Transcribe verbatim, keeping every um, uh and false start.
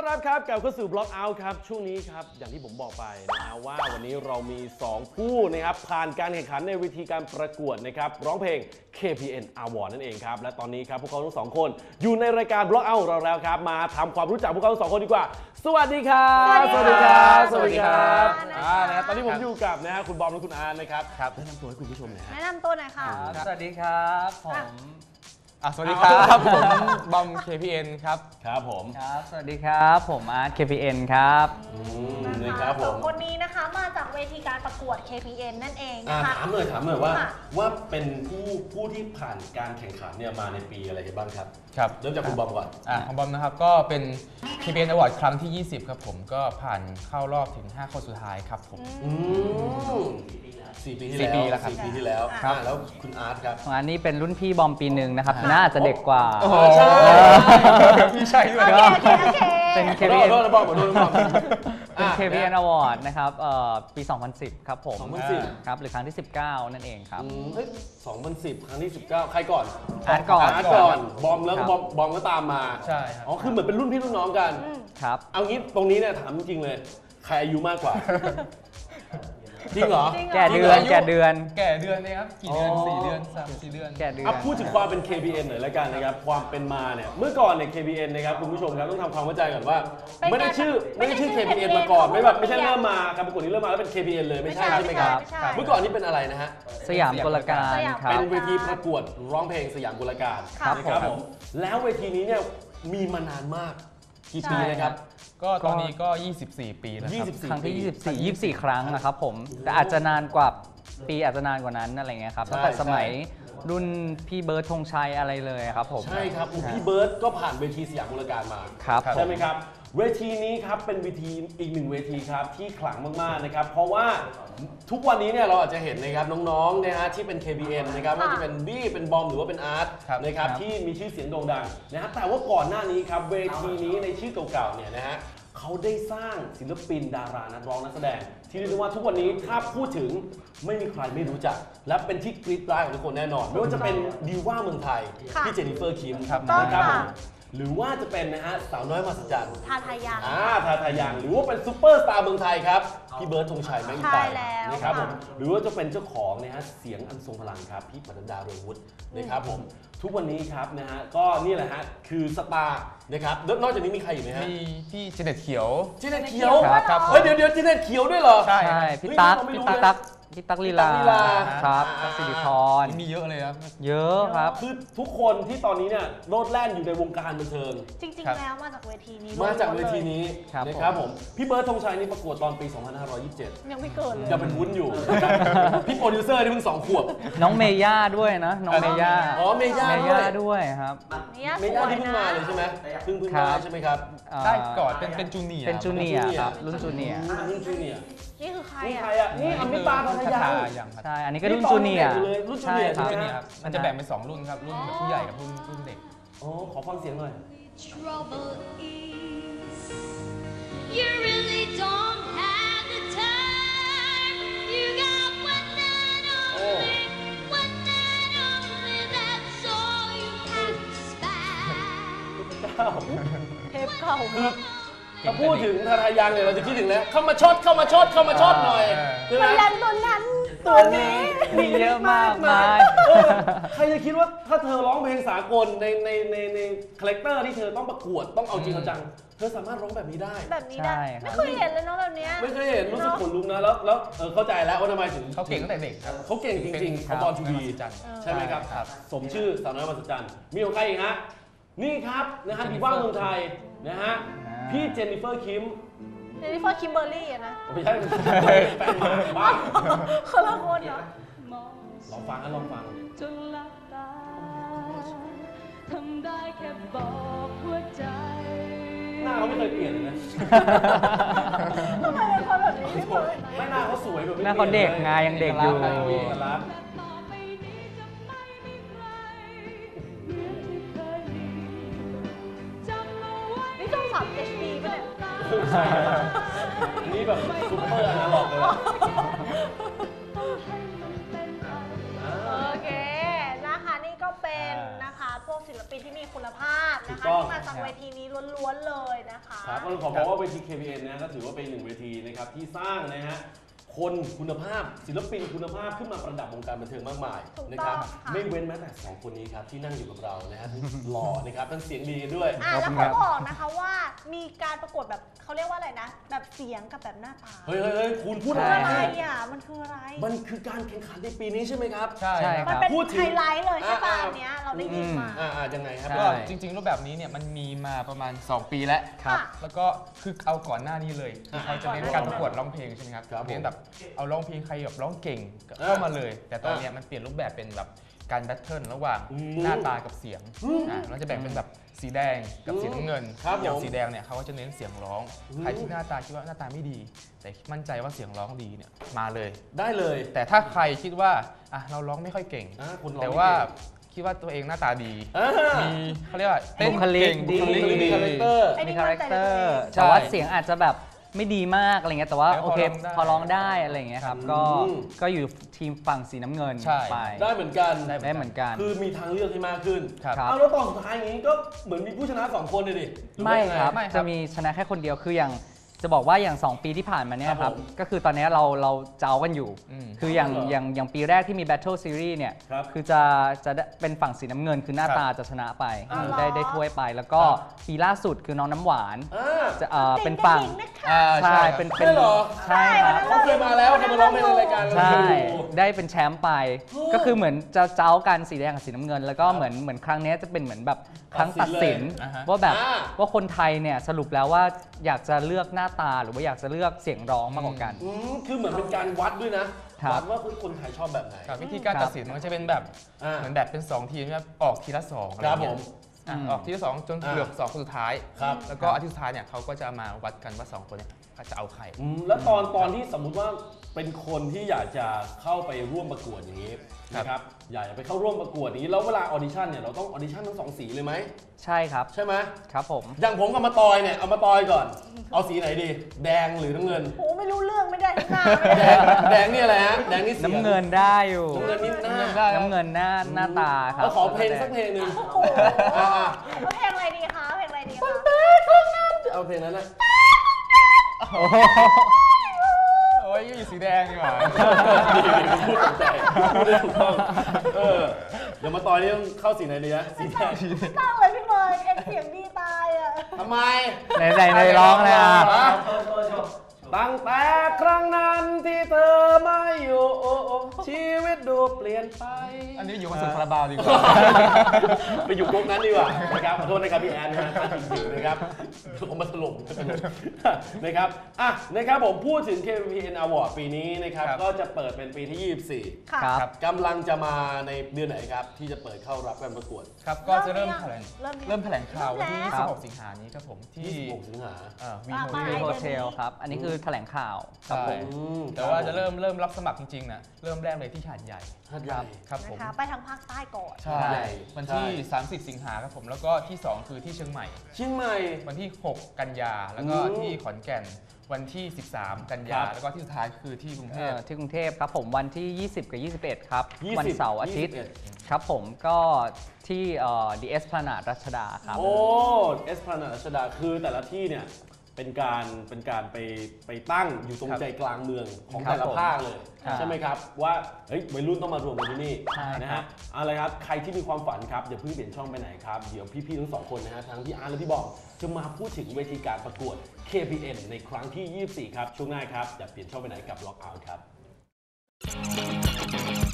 รับครับกลับเข้าสู่บล็อกเอาท์ครับช่วงนี้ครับอย่างที่ผมบอกไปนะฮะว่าวันนี้เรามีสองผู้นะครับผ่านการแข่งขันในเวทีการประกวดนะครับร้องเพลง เค พี เอ็น Award นั่นเองครับและตอนนี้ครับพวกเขาทั้งสองคนอยู่ในรายการบล็อกเอาท์เราแล้วครับมาทำความรู้จักพวกเขาทั้งสองคนดีกว่าสวัสดีครับสวัสดีครับสวัสดีครับอ่านะตอนนี้ผมอยู่กับนะฮะคุณบอมและคุณอาร์นะครับครับแนะนำตัวให้คุณผู้ชมหน่อยฮะแนะนำตัวหน่อยค่ะสวัสดีครับผมอ่ะสวัสดีครับผมบอม เค พี เอ็น ครับครับผมครับสวัสดีครับผมอาร์ต เค พี เอ็น ครับนะครับผมสองคนนี้นะคะมาจากเวทีการประกวด เค พี เอ็น นั่นเองนะคะถามหน่อยถามหน่อยว่าว่าเป็นผู้ผู้ที่ผ่านการแข่งขันเนี่ยมาในปีอะไรบ้างครับครับเริ่มจากคุณบอมก่อนอ่ะของบอมนะครับก็เป็น เค พี เอ็น Award ครั้งที่ ยี่สิบครับผมก็ผ่านเข้ารอบถึงห้าคนสุดท้ายครับผมสี่ปีที่แล้วสี่ปีแล้วครับสี่ปีที่แล้วครับแล้วคุณอาร์ตครับอันนี้เป็นรุ่นพี่บอมปีหนึ่งนะครับน่าจะเด็กกว่าใช่พี่ใช่ด้วยเป็น เค พี เอ็น เป็น เค พี เอ็น Award นะครับปีสองพันสิบครับผมสองพันสิบครับหรือครั้งที่สิบเก้านั่นเองครับเฮ้ยสองพันสิบครั้งที่สิบเก้าใครก่อนอาร์ตก่อนอาร์ตก่อนบอมแล้วบอมบอมก็ตามมาใช่ครับอ๋อคือเหมือนเป็นรุ่นพี่รุ่นน้องกันครับเอางี้ตรงนี้เนี่ยถามจริงๆเลยใครอายุมากกว่าจริงเหรอแก่เดือนแก่เดือนแก่เดือนเลยครับกี่เดือนสี่เดือนสามสี่เดือนแก่เดือนพูดถึงความเป็น เค พี เอ็น หน่อยละกันนะครับความเป็นมาเนี่ยเมื่อก่อนเนี่ย เค พี เอ็น นะครับคุณผู้ชมครับต้องทำความเข้าใจก่อนว่าไม่ได้ชื่อไม่ได้ชื่อ เค พี เอ็น มาก่อนไม่แบบไม่ใช่เริ่มมาการประกวดนี้เริ่มมาแล้วเป็น เค พี เอ็น เลยไม่ใช่ใช่ไหมครับเมื่อก่อนนี่เป็นอะไรนะฮะสยามกลการครับเป็นเวทีประกวดร้องเพลงสยามกลการนะครับผมแล้วเวทีนี้เนี่ยมีมานานมากกี่ปีเลยครับก็ตอนนี้ก็ยี่สิบสี่ปีแล้วครับครั้งที่ยี่สิบสี่ ยี่สิบสี่ครั้งนะครับผมแต่อาจจะนานกว่าปีอาจจะนานกว่านั้นอะไรเงี้ยครับตั้งแต่สมัยรุ่นพี่เบิร์ดธงชัยอะไรเลยครับผมใช่ครับพี่เบิร์ดก็ผ่านเวทีสยามกลการมาใช่ไหมครับเวทีนี้ครับเป็นเวทีอีกหนึ่งเวทีครับที่ขลังมากๆนะครับเพราะว่าทุกวันนี้เนี่ยเราอาจจะเห็นนะครับน้องๆนะฮะที่เป็น เค พี เอ็น นะครับว่าจะเป็นบี้เป็นบอมหรือว่าเป็นอาร์ตนะครับที่มีชื่อเสียงโด่งดังนะฮะแต่ว่าก่อนหน้านี้ครับเวทีนี้ในชื่อเก่าๆเนี่ยนะฮะเขาได้สร้างศิลปินดารานักร้องนักแสดงที่เรียกว่าทุกวันนี้ถ้าพูดถึงไม่มีใครไม่รู้จักและเป็นที่กรี๊ดกราดของทุกคนแน่นอนไม่ว่าจะเป็นดิว่าเมืองไทยที่เจนนิเฟอร์คิมนะครับหรือว่าจะเป็นนะฮะสาวน้อยมหัศจรรย์ทาทายังอ่าทาทายังหรือว่าเป็นซูเปอร์สตาร์เมืองไทยครับพี่เบิร์ดธงชัยแม่งไปนะครับผมหรือว่าจะเป็นเจ้าของนะฮะเสียงอันทรงพลังครับพี่ปนัดดาเรืองวุฒินะครับผมทุกวันนี้ครับนะฮะก็นี่แหละฮะคือสตาร์นะครับนอกจากนี้มีใครอยู่ไหมฮะมีพี่เจเน็ตเขียวเจเน็ตเขียวครับเฮ้ยเดี๋ยวเดี๋ยวเจเน็ตเขียวด้วยเหรอใช่พี่ตั๊กพี่ตั๊กพี่ตั๊กลีลาครับตั๊กสิริพรมีเยอะเลยครับเยอะครับคือทุกคนที่ตอนนี้เนี่ยโลดแล่นอยู่ในวงการบันเทิงจริงๆแล้วมาจากเวทีนี้มาจากเวทีนี้นะครับผมพี่เบิร์ดธงชัยนี่ประกวดตอนปีสองพันห้าร้อยยี่สิบเจ็ดยังไม่เกิดเลยยังเป็นวุ้นอยู่พี่โปรดิวเซอร์นี่เพิ่งสองขวบน้องเมย่าด้วยนะน้องเมย่าอ๋อเมย่าด้วยครับเมย่าที่เพิ่งมาเลยใช่ไหมเพิ่งเพิ่งมาใช่ไหมครับใช่ก่อนเป็นเป็นจูเนียร์เป็นจูเนียร์ครับรุ่นจูเนียร์รุ่นจูเนียร์นี่คือใครอ่ะนี่อมิตาพัทยาใช่อันนี้ก็รุ่นจูเนียร์รุ่นจูเนียร์ใช่ไหมครับมันจะแบ่งเป็นสองรุ่นครับรุ่นผู้ใหญ่กับรุ่นรุ่นเด็กโอ้ขอฟังเสียงหน่อยเทปเก่าคือถ้าพูดถึงทาทายังเนี่ยเราจะคิดถึงแล้วเข้ามาช็อตเข้ามาช็อตเข้ามาช็อตหน่อยตัวนั้นตัวนั้นตัวนี้มีเยอะมากมายใครจะคิดว่าถ้าเธอร้องเพลงสากลในในในในคาแรคเตอร์ที่เธอต้องประกวดต้องเอาจริงเอาจังเธอสามารถร้องแบบนี้ได้แบบนี้ได้ไม่เคยเห็นเลยเนาะแบบนี้ไม่เคยเห็นรู้สึกขนลุกนะแล้วแล้วเข้าใจแล้วว่าทำไมถึงเขาเก่งตั้งแต่เด็กครับเขาเก่งจริงๆเขาบอลชูบีใช่ไหมครับสมชื่อสาวน้อยมหัศจรรย์มีของใครอีกฮะนี่ครับนะฮะดีว่าเมืองไทยนะฮะพี่เจนนิเฟอร์คิมเจนนิเฟอร์คิมเบอร์รี่อะนะไม่ใช่แฟนหมาบ้าคนละคนเหรอลองฟังกันลองฟังจนหลับตาทำได้แค่บอกหัวใจหน้าเขาไม่เคยเปลี่ยนเลยนะทำไมเป็นคนแบบนี้ไม่หน้าเขาสวยแบบหน้าเขาเด็กไงยังเด็กอยู่นี่ต้องสับ เอช ดี ป่ะเนี่ยนี่แบบซุปเปอร์อนาล็อกเลยโอเคนะคะนี่ก็เป็นนะคะพวกศิลปินที่มีคุณภาพนะคะถูกต้องที่มาจากเวทีนี้ล้วนๆเลยนะคะครับก็ขอบอกว่าเวที เค พี เอ็น นะก็ถือว่าเป็นหนึ่งเวทีนะครับที่สร้างนะฮะคนคุณภาพศิลปินคุณภาพขึ้นมาประดับวงการบันเทิงมากมายถูกต้องนะครับค่ะไม่เว้นแม้แต่สองคนนี้ครับที่นั่งอยู่กับเรานะฮะทั้งหล่อนะครับทั้งเสียงดีด้วยอ่ะขอบแล้วคุณคเขารับบอกนะคะว่ามีการประกวดแบบเขาเรียกว่าอะไรนะ แบบเสียงกับแบบหน้าตาเฮ้ยเฮ้ยเฮ้ยคุณพูดคืออะไรอะไรนะอ่ะมันคืออะไรมันคือการแข่งขันในปีนี้ใช่ไหมครับใช่ใช่มันครับเป็นพูดถึงไฮไลท์เลยใช่ป่ะอ่าอันเนี้ยเราได้ยินมาอ่าอ่ายังไงครับใช่ก็จริงๆ รูปแบบนี้เนี่ยมันมีมาประมาณ สอง ปีแล้วครับแล้วก็คือเอาก่อนหน้านี้เลยคือเขาจะเน้นการประกวดร้องเพลงใช่ไหมครับครับผมเน้นแบบเอาร้องเพลงใครแบบร้องเก่งก็อ่าเข้ามาเลย แต่ตอนเนี้ยมันเปลี่ยนรูปแบบเป็นแบบการแบทเทิลระหว่างอืมหน้าตากับเสียงอ่าเราจะแบ่งเป็นแบบสีแดงกับสีน้ำเงินครับอย่างผมสีแดงเนี่ยเขาก็จะเน้นเสียงร้องอืมใครที่หน้าตาคิดว่าหน้าตาไม่ดี แต่มั่นใจว่าเสียงร้องดีเนี่ยมาเลยได้เลยแต่ถ้าใครคิดว่าอ่ะเราร้องไม่ค่อยเก่งอ่าคุณร้องแต่ไม่ว่าเก่งคิดว่าตัวเองหน้าตาดีอ่ามีเขาเรียกว่าเต้นบุคลิกเก่งดีบุคลิกมีดีคาแรคเตอร์ไอ้มีนี่คาแรคเตอร์ใช่แต่ว่าเสียงอาจจะแบบไม่ดีมากอะไรเงี้ยแต่ว่าแต่โอพอเคร้องได้พอร้องได้อะไรเงี้ยครับ ก็อืมก็อยู่ทีมฝั่งสีน้ำเงินใช่ไปได้เหมือนกันได้เหมือนกันคือมีทางเลือกที่มากขึ้นครับครับเอาแล้วตอนสุดท้ายอย่างนี้ก็เหมือนมีผู้ชนะสองคนเลยดิหอไม่ว่ายังงครับไม่ครับจะมีชนะแค่คนเดียวคืออย่างจะบอกว่าอย่าง สอง ปีที่ผ่านมาเนี่ยคครัรับบ ผมก็คือตอนนี้เราเราเจ้ากันอยู่อืมคืออย่างเหรออย่างอย่างปีแรกที่มี Battle Series เนี่ยครับคือจะจะได้เป็นฝั่งสีน้ำเงินคือหน้าตาจะชนะไปอ๋อเหรอได้ได้ถ้วยไป แล้วก็ครับปีล่าสุดคือน้องน้ำหวานอ่าจะเอ่อจริงเป็นฝั่งจรินะคะอ่าใช่ใช่เป็นใช่เหรอใช่ครับเขาเคยมาแล้วเขามาร้องเพลงในรายการเราใช่ดูได้เป็นแชมป์ไปโอ้ก็คือเหมือนจะเจ้ากันสีแดงกับสีน้ำเงิน แล้วก็เหมือนเหมือนครั้งนี้จะเป็นเหมือนแบบครั้งตัตัดดสิสินนเลยอ่าฮะว่าแบบอ่าว่าคนไทยเนี่ยสรุปแล้วว่าอยากจะเลือกหน้าตาหรือว่าอยากจะเลือกเสียงร้องมากกว่ากันอืมคือเหมือนเป็นการวัดด้วยนะครับ วัดว่าคนไทยชอบแบบไหนครับวิธีการครับตัดสินมันจะเป็นแบบอ่าเหมือนแบบเป็น สอง ทีมใช่ไหมออกทีละสองอะคไรรับเงี้ผยมอ่ะอืมออกทีละสองจนอ่าเกือบสองคนสุดท้ายครับแล้วก็อาทิตย์สุดท้ายเนี่ยเขาก็จะมาวัดกันว่าสองคนเนี่ยเขาจะเอาใครอืมแล้วตอนตอนที่สมมุติว่าเป็นคนที่อยากจะเข้าไปร่วมประกวดอย่างนี้ครับนะครับอยากจะไปเข้าร่วมประกวดอย่างนี้แล้วเวลาออดิชั่นเนี่ยเราต้องออดิชั่นทั้งสองสีเลยไหมใช่ครับใช่ไหมครับผมอย่างผมกับมาตอยเนี่ยเอามาตอยก่อน เอาสีไหนดี แดงหรือน้ำเงินโอ้ไม่รู้เรื่องไม่ได้ทั้งหน้าไม่แดได้งแดงนี่อะไรฮะแดงนี่เสียงน้ำเงินได้อยู่น้ำเงินนี่หน้าน้ำเงินหน้าหน้าตาครับเราขอเพลงสักเพลงหนึ่งโอ้โหอ่าแล้วเพลงอะไรดีคะเพลงอะไรดีคะๆเอาเพลงนั้นนะโอ้ยอยู่สีแดงดีกว่าพูดถูกใจพูดได้ถูกต้องเออเดี๋ยวมาตอยนี่ต้องเข้าสีไหนดีนะสีแดงตั้งเลยพี่เมย์เอ็งเสียงดีตายอ่ะทำไมในในในร้องเลยอ่ะตั้งแต่ครั้งนั้นที่เธอไม่อยู่ชีวิตดูเปลี่ยนไปอันนี้อยู่คอนเสิร์ตคาราบาวดีกว่าไปอยู่ก๊กนั้นดีกว่านะครับขอโทษนะครับพี่แอนนะฮะถ้าจริงๆนะครับเอามาถล่มนะครับอ่ะนะครับผมพูดถึง เค พี เอ็น Award ปีนี้นะครับครับก็จะเปิดเป็นปีที่ยี่สิบสี่ค่ะครับครับกำลังจะมาในเดือนไหนครับ ที่จะเปิดเข้ารับการประกวดครับก็จะเริ่มแถลงเริ่มยังเริ่มแถลงข่าววันที่เริ่มแล้วยี่สิบหกสิงหานี้ครับผมที่ยี่สิบหกสิงหาวีอ่าโฮมาเทวีลโฮเทลครับ อันนี้คือแถลงข่าวครับใช่ผมอืมแต่ว่าจะเริ่มเริ่มรับสมัครจริงๆนะเริ่มแรกเลยที่หาดใหญ่หาดใหญ่ครับผมนะคะไปทางภาคใต้ก่อนใช่ใช่วันที่ใช่สามสิบ สิงหาครับผมแล้วก็ที่สองคือที่เชียงใหม่เชียงใหม่วันที่หกกันยาแล้วก็อืมที่ขอนแก่นวันที่สิบสามกันยาครับแล้วก็ที่สุดท้ายคือที่กรุงเทเอ่พอที่กรุงเทพครับผมวันที่ ยี่สิบ กับ ยี่สิบเอ็ด ครับยี่สิบวันเสาร์อาทิตย์ยี่สิบเอ็ดครับผมก็ที่เอ่อ ดี เอส พลานาดรัชดาครับโอ้เอสพลานารัชดาคือแต่ละที่เนี่ยเป็นการเป็นการไปไปตั้งอยู่ตรงครับใจกลางเมืองของครับแต่ละผมภาคเลยครับใช่ไหมครับ ว่าเฮ้ยวัยรุ่นต้องมารวมกันที่นี่ใช่นะครัฮะบเอาละครับใครที่มีความฝันครับอย่าเพิ่งเปลี่ยนช่องไปไหนครับ เดี๋ยวพี่ๆทั้งสองคนนะฮะทั้งพี่อาร์ตและพี่บอมจะมาพูดถึงเวทีการประกวด เค พี เอ็น ในครั้งที่ ยี่สิบสี่ ครับช่วงหน้าครับอย่าเปลี่ยนช่องไปไหนกับ Lockout ครับ